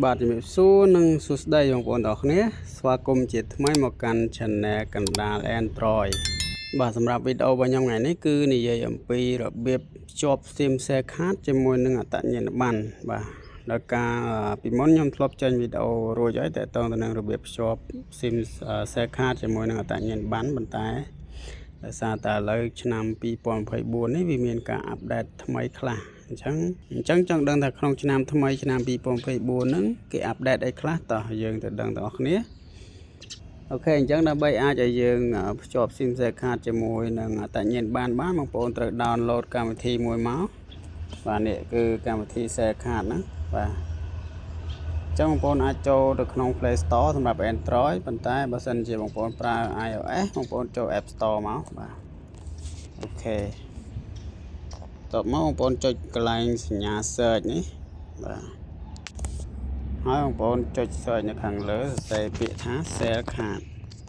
បាទជំរាបសួរនិងសួស្តីបងប្អូនទាំងអស់គ្នាស្វាគមន៍ជាថ្មីមកកាន់ Channel កណ្ដាល Android បាទសម្រាប់វីដេអូរបស់ខ្ញុំថ្ងៃនេះគឺនិយាយអំពីរបៀបភ្ជាប់ SIM Share Card ជាមួយនឹងអត្តញ្ញាណប័ណ្ណបាទដោយការពីមុនខ្ញុំធ្លាប់ចេញវីដេអូរួចហើយទាក់ទងទៅនឹងរបៀបភ្ជាប់ SIM Share Card ជាមួយនឹងអត្តញ្ញាណប័ណ្ណប៉ុន្តែដោយសារតែឥឡូវឆ្នាំ2024នេះវាមានការអាប់ដេតថ្មីខ្លះអញ្ចឹងចង់ដឹងថាក្នុងឆ្នាំថ្មីឆ្នាំ2024ហ្នឹងគេអាប់ដេតអីខ្លះតោះយើងទៅដឹងទាំងអស់គ្នាអូខេអញ្ចឹងដើម្បីអាចឲ្យយើងភ្ជាប់ SIM Share Card ជាមួយនឹងអត្តញ្ញាណប័ណ្ណបានបងប្អូនត្រូវ download កម្មវិធីមួយមកបាទនេះគឺកម្មវិធី Share Card ហ្នឹងបាទអញ្ចឹងបងប្អូនអាចចូលទៅក្នុង Play Store សម្រាប់ Android ប៉ុន្តែបើសិនជាបងប្អូនប្រើ iOS បងប្អូនចូល App Store មកបាទអូខេតបមកបងប្អូនចុចកន្លែងសញ្ញា search នេះបាទហើយបងប្អូនចុច search នៅខាងលើសរសេរពាក្យថា Share Card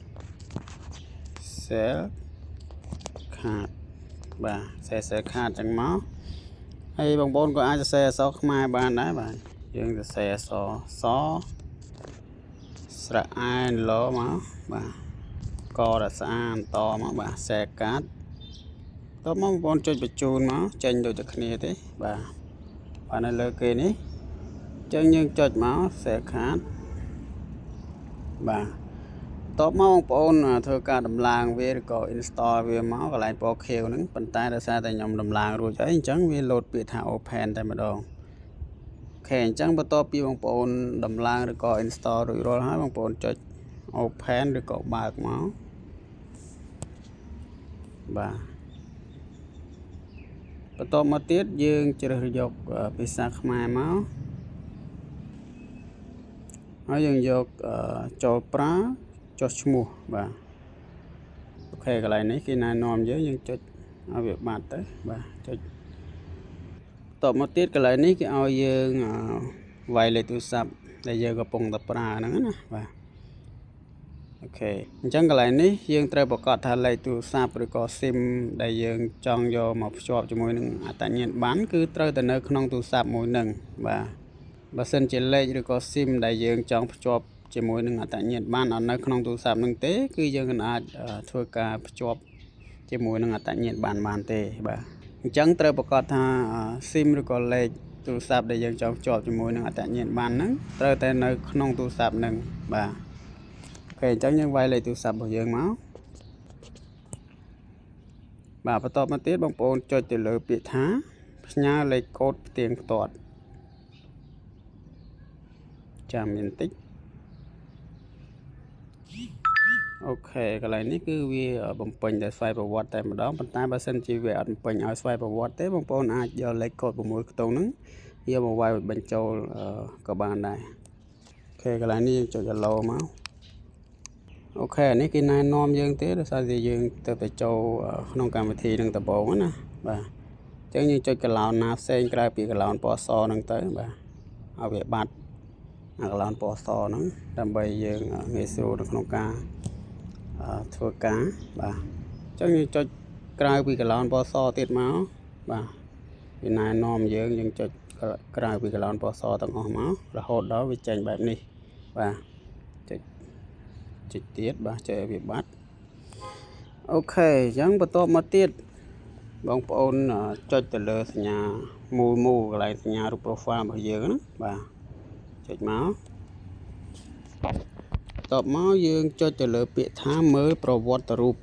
Share Card បាទ Share Card ចឹងមកហើយបងប្អូនក៏អាចសរសេរអក្សរខ្មែរបានដែរបាទយើងសរសេរអក្សរសស្រៈអែនឡមកបាទករស្អានតមកបាទ Share Card តបមកបងប្អូនចុចបញ្ជូនមកចេញដូចតែគ្នាទេបាទនៅលើគេនេះអញ្ចឹងយើងចុចមក Share Card បាទតបមកបងប្អូនធ្វើការដំឡើងវាឬក៏ install វាមកកន្លែងពណ៌ខៀវហ្នឹងប៉ុន្តែដោយសារតែខ្ញុំដំឡើងរួចហើយអញ្ចឹងវា load ពាក្យថា open តែម្ដងអូខេអញ្ចឹងបន្ទាប់ពីបងប្អូនដំឡើងឬក៏ install រួចរាល់ហើយបងប្អូនចុច open ឬក៏បើកមកបាទបន្ទាប់មកទៀតយើងជ្រើសយកភាសាខ្មែរមកហើយយើងយកចូលប្រើចុះឈ្មោះបាទអូខេកន្លែងនេះគេណែនាំយើងចុចឲ្យវាបាត់ទៅបាទចុចបន្ទាប់មកទៀតកន្លែងនេះគេឲ្យយើងវាយលេខទូរស័ព្ទដែលយើងកំពុងតែប្រើហ្នឹងណាបាទអូខេអញ្ចឹងកន្លែងនេះយើងត្រូវប្រកាសថាលេខទូរស័ព្ទឬក៏ SIM ដែលយើងចង់យកមកភ្ជាប់ជាមួយនឹងអត្តញ្ញាណប័ណ្ណគឺត្រូវតែនៅក្នុងទូរស័ព្ទមួយហ្នឹងបាទបើសិនជាលេខឬក៏ SIM ដែលយើងចង់ភ្ជាប់ជាមួយនឹងអត្តញ្ញាណប័ណ្ណអត់នៅក្នុងទូរស័ព្ទហ្នឹងទេគឺយើងមិនអាចធ្វើការភ្ជាប់ជាមួយនឹងអត្តញ្ញាណប័ណ្ណបានទេបាទអញ្ចឹងត្រូវប្រកាសថា SIM ឬក៏លេខទូរស័ព្ទដែលយើងចង់ភ្ជាប់ជាមួយនឹងអត្តញ្ញាណប័ណ្ណហ្នឹងត្រូវតែនៅក្នុងទូរស័ព្ទហ្នឹងបាទអូខេអញ្ចឹងយើងវាយលេខទូរស័ព្ទរបស់យើងមកបាទបន្ទាប់មកទៀតបងប្អូនចុចទៅលើពាក្យថាផ្ញើលេខកូដផ្ទៀងផ្ទាត់ចាំមានតិចអូខេកន្លែងនេះគឺវាបំពេញតែស្វ័យប្រវត្តិតែម្ដងប៉ុន្តែបើសិនជាវាអត់បំពេញឲ្យស្វ័យប្រវត្តិទេបងប្អូនអាចយកលេខកូដ6ខ្ទង់ហ្នឹងយកមកវាយបញ្ចូលក៏បានដែរអូខេកន្លែងនេះយើងចុច allow មកអូខេនេះគេណែនាំយើងទេដោយសារតែយើងទៅចូលក្នុងកម្មវិធីនឹងដំបូងណាបាទអញ្ចឹងយើងចុចកន្លោនណាផ្សេងក្រៅពីកន្លោនពណ៌សហ្នឹងទៅបាទឲ្យវាបាត់អាកន្លោនពណ៌សហ្នឹងដើម្បីយើងងាយស្រួលនៅក្នុងការធ្វើការបាទអញ្ចឹងយើងចុចក្រៅពីកន្លោនពណ៌សទៀតមកបាទវាណែនាំយើងចុចក្រៅពីកន្លោនពណ៌សទាំងអស់មករហូតដល់វាចេញបែបនេះបាទចុចទៀតបាទចុចឲ្យវាបាត់អូខេអញ្ចឹងបន្ទាប់មកទៀតបងប្អូនចុចទៅលើសញ្ញាមូលកន្លែងសញ្ញារូប profile របស់យើងណាបាទចុចមកបន្ទាប់មកយើងចុចទៅលើពាក្យថាមើលប្រវត្តិរូប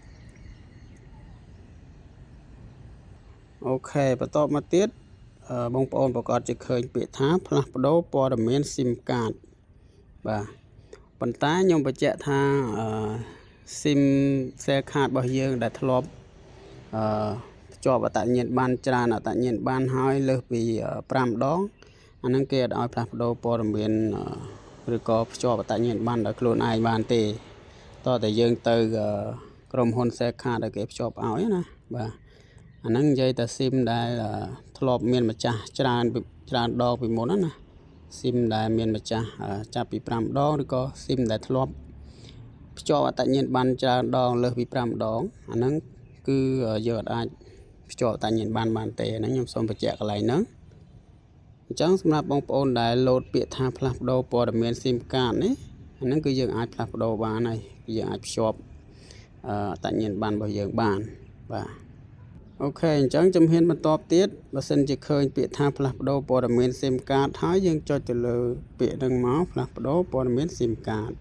អូខេបន្ទាប់មកទៀតបងប្អូនប្រកាសជាឃើញពាក្យថាផ្លាស់ប្ដូរព័ត៌មាន SIM card បាទប៉ុន្តែខ្ញុំបញ្ជាក់ថាSIM Share Card របស់យើងដែលធ្លាប់ភ្ជាប់អត្តញ្ញាណប័ណ្ណច្រើនអត្តញ្ញាណប័ណ្ណហើយលើសពី5ដងអាហ្នឹងគេអត់ឲ្យផ្លាស់ប្ដូរព័ត៌មានឬក៏ភ្ជាប់អត្តញ្ញាណប័ណ្ណដោយខ្លួនឯងបានទេតោះតែយើងទៅក្រុមហ៊ុន Share Card ដែលគេភ្ជាប់ឲ្យណាបាទអាហ្នឹងនិយាយតែ SIM ដែលធ្លាប់មានម្ចាស់ច្រើនដងពីមុនណា SIM ដែលមានម្ចាស់ចាប់ពី5ដងឬក៏ SIM ដែលធ្លាប់ភ្ជាប់អត្តញ្ញាណប័ណ្ណច្រើនដងលើសពី5ដងអាហ្នឹងគឺយើងអាចភ្ជាប់អត្តញ្ញាណប័ណ្ណបានទេអាហ្នឹងខ្ញុំសូមបញ្ជាក់កន្លែងហ្នឹង chẳng sắp nạp bóng ôn đại lột bịa tha plap đồ bỏ đầm miền sim card này nó cứ dừng ai plap đồ bán này dừng ai shop tại nhiên bàn bảo dưỡng bàn và ok chẳng chấm hiên mình top tiết và xin chỉ khơi bịa tha plap đồ bỏ đầm miền sim card thái dừng cho từ lừa bịa đằng máu plap đồ bỏ đầm miền sim card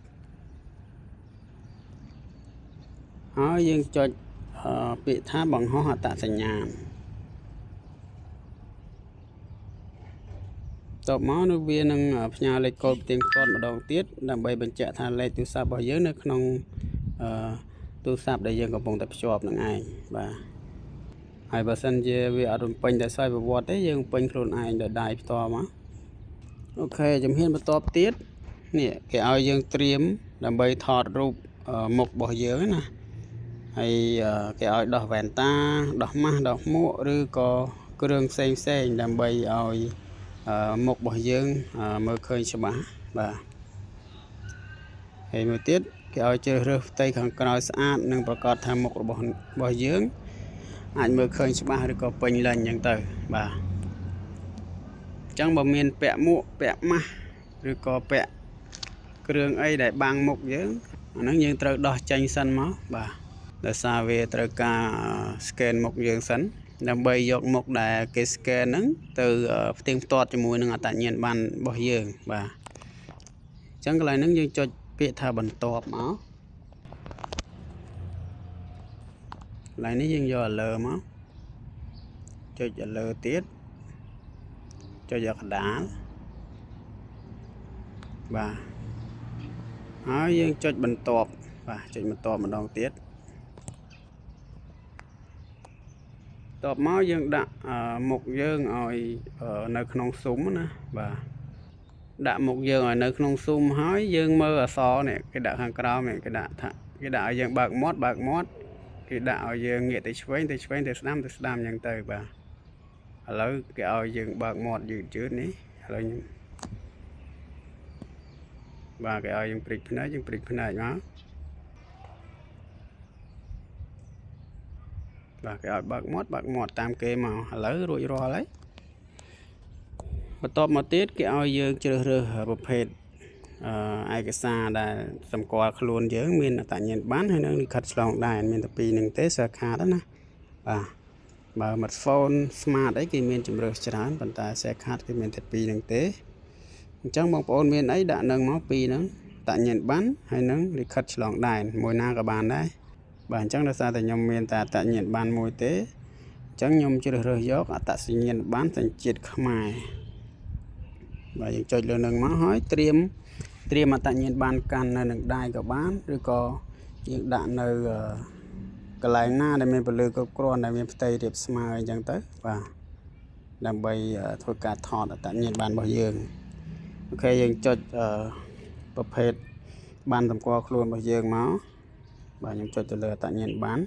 thái dừng cho bịa tha bằng hóa hạ tạ thành nhàn tập máu nước viên nâng nhà lấy cột tiền con một đầu tiết làm bày bên chợ than lấy tu sạp bao nhiêu nữa không tu sạp để dân có bông tập shop nâng ai và hai bà sân về về ở bên tại sao về vọt đấy dân bên luôn ai để đại to mà ok chấm hiên một top tiết nè cái ao dân triếm làm bày thọt rụp một bỏ dưới nè hay cái ao đỏ vẹn ta đỏ ma đỏ mũ rồi có đường xem làm bày ao một bỏ dương mơ khơi cho bà và hay một tiết cái ao chơi rơ tay khẳng nói sát nâng bà có tham một bỏ dương anh mơ khơi cho bà được có bình lần nhận từ bà chẳng bà miền bẹ mũ bẹ ma rồi có bẹ đường ấy để bằng một dương nó như trời đỏ chanh xanh máu bà để xa về trời ca scan một dương sẵn làm bây giờ một đại cái scan nắng từ tiếng toát cho mùi nâng tại nhiên bàn bỏ giường và chẳng cái này nâng như cho bị thà bẩn tọp máu lại nó dừng do lờ máu cho lờ tiết cho giọt đá và nó dừng cho bẩn tọp và cho bẩn tọp một đòn tiết tọp máu dương đã một dương ở nơi không súng nữa và đã một dương ở nơi không súng hói dương mơ ở so này cái đạo hàng cao này cái đạo dương bạc mót cái đạo dương nghệ tới năm nhân từ và lấy cái ao dương bạc mót dự trước ní lấy và cái ao dương prịch này nó và cái bạc mót tam kê màu lấy rồi lấy và top một tiết cái ao dương chưa rơ bậc phết ai cái xa đã tầm qua luôn chứ mình là tại nhiên bán hay nó đi khất lòng đài mình tập pi nâng tế sơ khá đó nè và mặt phone smart đấy thì mình chụp được chán bàn tay xe khát cái mình tập pi nâng tế trong bóng ôn mình ấy đã nâng máu pi nữa tại nhiên bán hay nó đi khất lòng đài mùi na các bạn đấy bản chẳng là sao tại nhom miền tại nhiên ban môi tế chẳng nhom chưa được rơi gió tại sự nhiên bán thành chiết khmai và những chơi lên nâng má hói triêm mà tại nhiên ban can là nâng đai của bán rồi có những đạn nơi cái lại na để mình phải lừa có con để mình tây điệp smile chẳng tới và làm bay thôi cả thọt tại nhiên ban bao dương ok dừng cho bậc phết ban tầm qua luôn bao dương máu và những cho lừa tại nhiên bán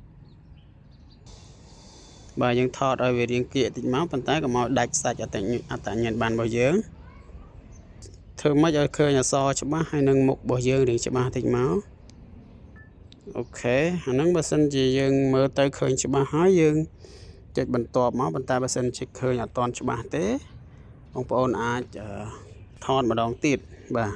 và những thọt ở về riêng kia thì máu bàn tay của máu đạch sạch ở tại nhiên ban bao dương thường mấy giờ khơi nhà so cho bác hay nâng một bao dương để cho ba thịt máu ok nâng bà xin chỉ dương mơ tới khơi cho ba hói dương chạy bần tọp máu bàn tay bà xin chỉ khơi nhà toàn cho ba tế ông bà ôn ai thọt mà đón tiệt bà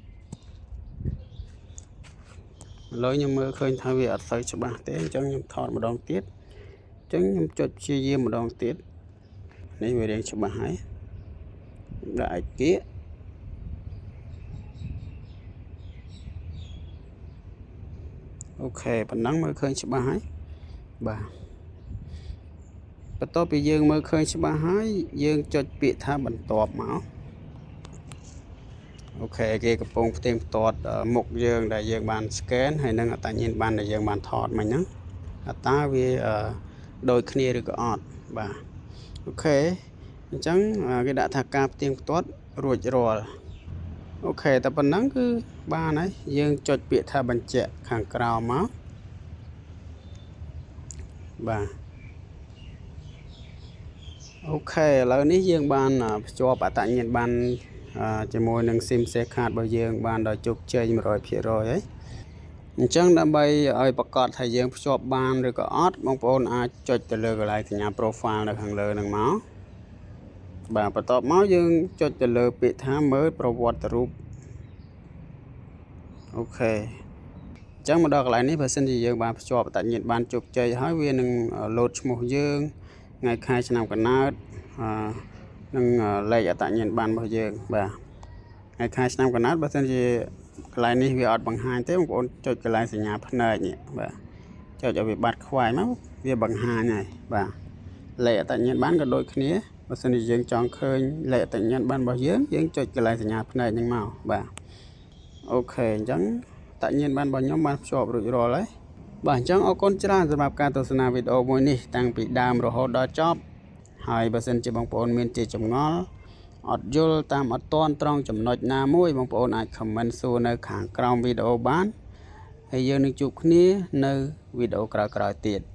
lối nhưng mơ khơi thay vì ở sơi cho ba tế cho nhưng thọt mà đón tiết chẳng nhưng cho chia riêng một đòn tiết nên về đây cho bà hãy đại kia ok bạn nắng mơ khơi cho bà hãy bà bắt to bị dương mơ khơi cho bà hãy dương cho bị tha bẩn tọp máu ok cái cặp bông thêm tọt một dương đại dương bàn scan hay nâng tại nhiên bàn đại dương bàn thọt mà nhá ta vì đôi kia được ọt và ok chẳng cái đã thạc cạp tiếng tốt rồi ok ta phần nắng cứ ba này dương cho bị tha bằng trẻ hàng cào máu và ok lời ní dương ban cho bà tại nhiên ban cho môi nâng sim xe khát bao dương ban đòi chụp chơi mà rồi phía rồi ấy chẳng đã bay ở bậc cọt thầy dương cho ban rồi có ót mong ôn ai cho từ lừa lại thì nhà profile được hàng lừa đằng máu បាទបន្ទាប់មកយើងចុចទៅលើពាក្យថាមើលប្រវត្តិរូបអូខេអញ្ចឹងមកដល់កន្លែងនេះបើសិនជាយើងបានភ្ជាប់អត្តញ្ញាណបានជោគជ័យហើយវានឹងលោតឈ្មោះយើងថ្ងៃខែឆ្នាំកំណើតនិងលេខអត្តញ្ញាណបានរបស់យើងបាទថ្ងៃខែឆ្នាំកំណើតបើសិនជាកន្លែងនេះវាអត់បង្ហាញទេបងប្អូនចុចកន្លែងសញ្ញាភ្នែកនេះបាទចុចឲ្យវាបាត់ខ្វាយមកវាបង្ហាញហើយបាទលេខអត្តញ្ញាណបានក៏ដូចគ្នាបើសិនជាយើងចង់ឃើញលេខអត្តញ្ញាណបានរបស់យើងចុចកន្លែងសញ្ញាភ្នែកហ្នឹងមកបាទអូខេអញ្ចឹងអត្តញ្ញាណបានរបស់ខ្ញុំបានភ្ជាប់រួចរាល់ហើយបាទអញ្ចឹងអរគុណច្រើនសម្រាប់ការទស្សនាវីដេអូមួយនេះតាំងពីដើមរហូតដល់ចប់ហើយបើសិនជាបងប្អូនមានជាចម្ងល់អត់យល់តាមអត់ទាន់ត្រង់ចំណុចណាមួយបងប្អូនអាច comment សួរនៅខាងក្រោមវីដេអូបានហើយយើងនឹងជួបគ្នានៅវីដេអូក្រោយៗទៀត